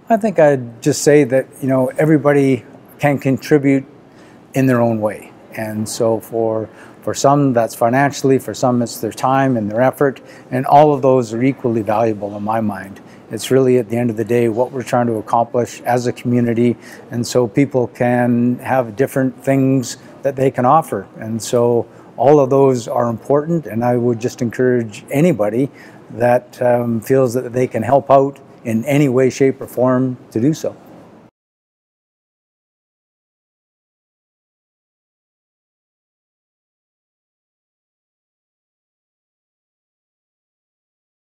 I think I'd just say that, everybody can contribute in their own way. And so for some that's financially, for some it's their time and their effort, and all of those are equally valuable in my mind. It's really at the end of the day what we're trying to accomplish as a community, and so people can have different things that they can offer. And so all of those are important, and I would just encourage anybody that feels that they can help out in any way, shape, or form to do so.